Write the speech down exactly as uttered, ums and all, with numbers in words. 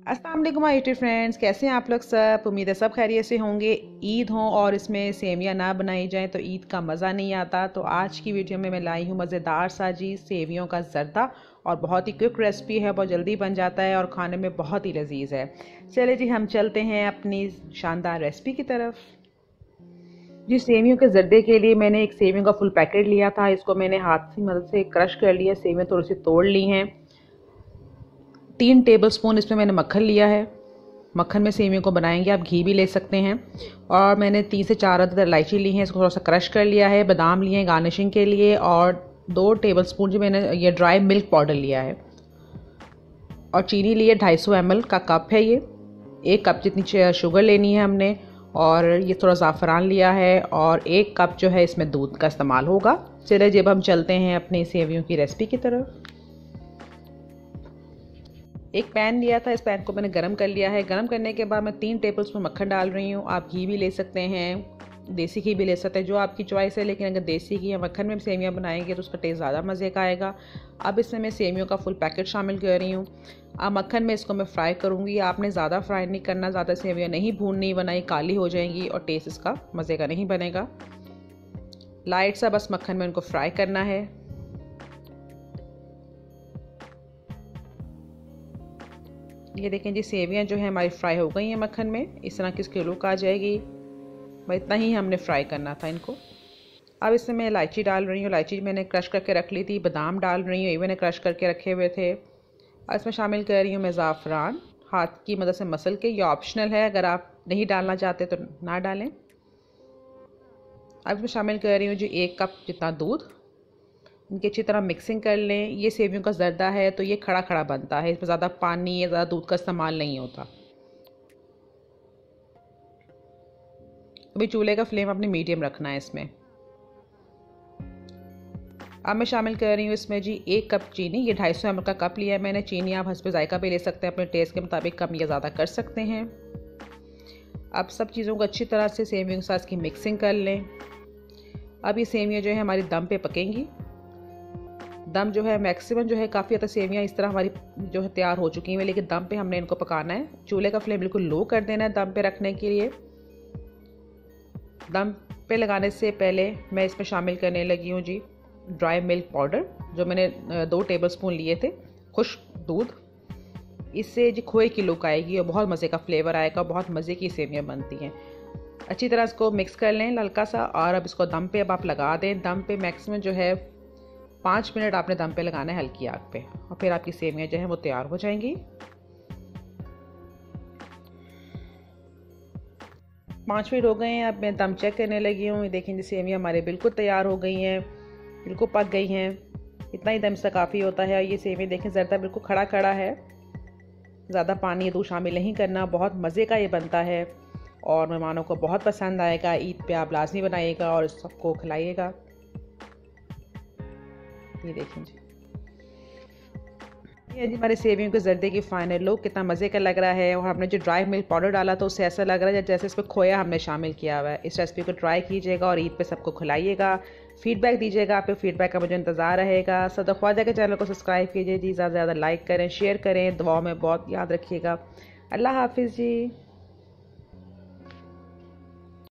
अस्सलाम वालेकुम my YouTube friends, कैसे हैं आप लोग सब। उम्मीद है सब खैरियत से होंगे। ईद हो और इसमें सेवियां ना बनाई जाएं तो ईद का मज़ा नहीं आता। तो आज की वीडियो में मैं लाई हूँ मज़ेदार सा जी सेवियों का ज़र्दा, और बहुत ही क्विक रेसिपी है, बहुत जल्दी बन जाता है और खाने में बहुत ही लजीज है। चले जी हम चलते हैं अपनी शानदार रेसिपी की तरफ। जी सेवियों के ज़र्दे के लिए मैंने एक सेवियों का फुल पैकेट लिया था। इसको मैंने हाथ की मदद से क्रश कर लिया। सेवियां थोड़ी सी तोड़ ली हैं। तीन टेबलस्पून इसमें मैंने मक्खन लिया है। मक्खन में सेवियों को बनाएंगे, आप घी भी ले सकते हैं। और मैंने तीन से चार अदद इलायची ली हैं, इसको थोड़ा सा क्रश कर लिया है। बादाम लिए हैं गार्निशिंग के लिए, और दो टेबलस्पून जो मैंने ये ड्राई मिल्क पाउडर लिया है। और चीनी लिए ढाई सौ एम एल का कप है ये। एक कप जितनी शुगर लेनी है हमने। और ये थोड़ा ज़ाफ़रान लिया है, और एक कप जो है इसमें दूध का इस्तेमाल होगा। चलिए जब हम चलते हैं अपनी सेवियों की रेसिपी की तरफ। एक पैन लिया था, इस पैन को मैंने गरम कर लिया है। गरम करने के बाद मैं तीन टेबलस्पून मक्खन डाल रही हूँ। आप घी भी ले सकते हैं, देसी घी भी ले सकते हैं, जो आपकी चॉइस है। लेकिन अगर देसी घी या मक्खन में सेवियां बनाएंगे तो उसका टेस्ट ज़्यादा मज़े का आएगा। अब इसमें मैं सेवियों का फुल पैकेट शामिल कर रही हूँ। अब मक्खन में इसको मैं फ्राई करूँगी। आपने ज़्यादा फ्राई नहीं करना, ज़्यादा सेवियाँ नहीं भूननी, बनाई काली हो जाएंगी और टेस्ट इसका मज़े का नहीं बनेगा। लाइट सा बस मक्खन में इनको फ्राई करना है। ये देखें जी सेवियां जो है हमारी फ्राई हो गई हैं मक्खन में। इस तरह की इसकी लुक आ जाएगी। भाई इतना ही हमने फ्राई करना था इनको। अब इसमें मैं इलायची डाल रही हूँ। इलायची मैंने क्रश करके रख ली थी। बादाम डाल रही हूँ, ये मैंने क्रश करके रखे हुए थे। और इसमें शामिल कर रही हूँ मैं ज़ाफ़रान, हाथ की मदद से मसल के। ये ऑप्शनल है, अगर आप नहीं डालना चाहते तो ना डालें। अब इसमें शामिल कर रही हूँ जी एक कप जितना दूध। इनकी अच्छी तरह मिक्सिंग कर लें। ये सेवियों का ज़र्दा है तो ये खड़ा खड़ा बनता है, इसमें ज़्यादा पानी या ज़्यादा दूध का इस्तेमाल नहीं होता। अभी चूल्हे का फ्लेम अपने मीडियम रखना है इसमें। अब मैं शामिल कर रही हूँ इसमें जी एक कप चीनी। ये ढाई सौ एम एल का कप लिया है मैंने। चीनी आप हस्बे जायका भी ले सकते हैं, अपने टेस्ट के मुताबिक कम या ज़्यादा कर सकते हैं। अब सब चीज़ों को अच्छी तरह से सेवियों के साथ इसकी मिक्सिंग कर लें। अब ये सेवियाँ जो है हमारी दम पे पकेंगी। दम जो है मैक्सिमम जो है काफ़ी ज़्यादा सेवियाँ इस तरह हमारी जो है तैयार हो चुकी हैं, लेकिन दम पे हमने इनको पकाना है। चूल्हे का फ्लेम बिल्कुल लो कर देना है दम पे रखने के लिए। दम पे लगाने से पहले मैं इसमें शामिल करने लगी हूँ जी ड्राई मिल्क पाउडर, जो मैंने दो टेबलस्पून लिए थे, खुश्क दूध। इससे जी खोए की लुक आएगी और बहुत मज़े का फ्लेवर आएगा। बहुत मज़े की सेवियाँ बनती हैं। अच्छी तरह इसको मिक्स कर लें हल्का सा। और अब इसको दम पे अब आप लगा दें। दम पे मैक्सिमम जो है पाँच मिनट आपने दम पे लगाना है हल्की आग पे, और फिर आपकी सेवियां जो है वो तैयार हो जाएंगी। पाँच मिनट हो गए हैं। अब मैं दम चेक करने लगी हूँ। देखें जी सेवियां हमारे बिल्कुल तैयार हो गई हैं, बिल्कुल पक गई हैं। इतना ही दम से काफ़ी होता है। ये सेवियां देखें ज़र्दा बिल्कुल खड़ा खड़ा है, ज़्यादा पानी दूध शामिल नहीं करना। बहुत मज़े का ये बनता है और मेहमानों को बहुत पसंद आएगा। ईद पे आप लाजमी बनाइएगा और सबको खिलाइएगा। ये देखें जी ये जी हमारे सेवियों के ज़र्दे की फाइनल लुक कितना मज़े का लग रहा है। और हमने जो ड्राई मिल्क पाउडर डाला था उससे ऐसा लग रहा है जैसे इसमें खोया हमने शामिल किया हुआ है। इस रेसिपी को ट्राई कीजिएगा और ईद पे सबको खिलाइएगा। फीडबैक दीजिएगा, आपके फीडबैक का मुझे इंतज़ार रहेगा। सदर ख्वाजा के चैनल को सब्सक्राइब कीजिए जी, ज़्यादा से ज़्यादा लाइक करें, शेयर करें, दुआओं में बहुत याद रखिएगा। अल्लाह हाफिज़ जी।